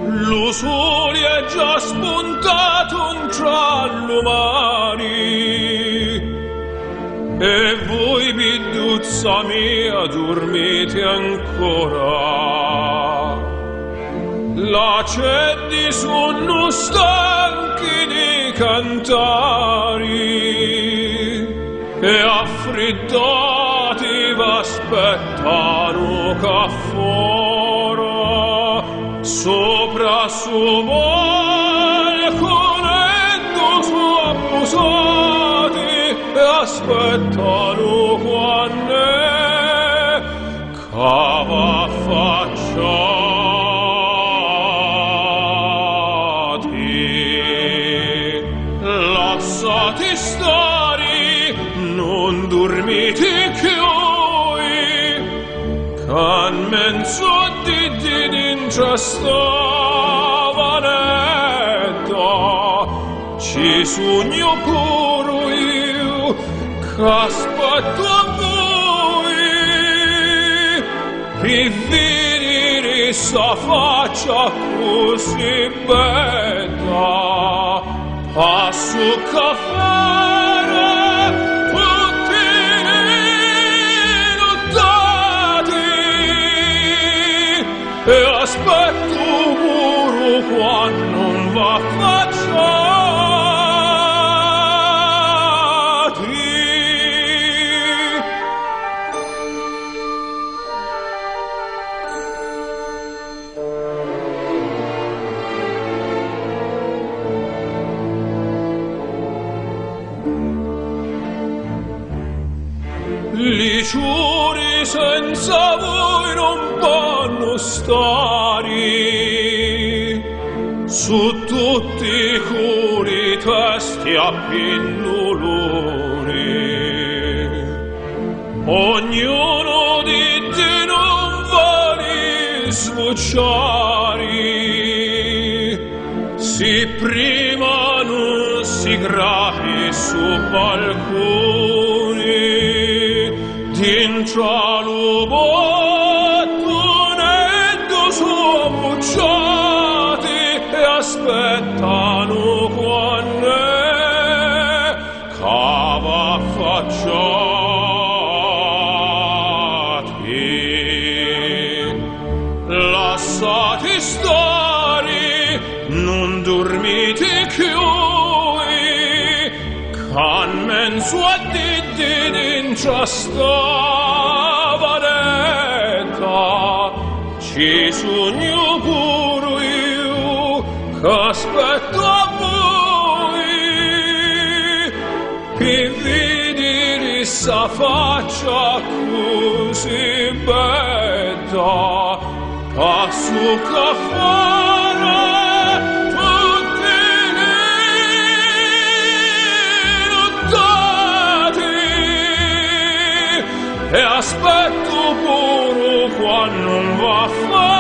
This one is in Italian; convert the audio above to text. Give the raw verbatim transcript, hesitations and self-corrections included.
l'usuria è già spuntato tra l'umani, e voi, biduzza mia, dormite ancora. La cedi sono stanchi di cantari, e affriddati v'aspettano ca fora, sopra su balconetto su abusati, e aspettano quanne cava facciati. Lasciati stare, non dormite chioi, can menzo di di d'intra stavanetta, ci sogno pure io, c'aspetto a voi, e vedere sa faccia così bella, passo caffè tutti nottati, e aspetto pure quando non va facciati. Liciuri senza voi non vanno stare, su tutti i curi testi a pinnuloni, ognuno di te non vale sbocciare, si prima non si gravi su balconi, d'intra lo bottonetto su ammucciati, e aspettano quanne cava facciati. Lasciati stare, non dormite chioi, can menzo a di d'intra stavanetta, ci sogno pure io, c'aspetto a voi, per vedere sa faccia così bella, passo caffè tutti nottati, e aspetto pure quando non va a fare.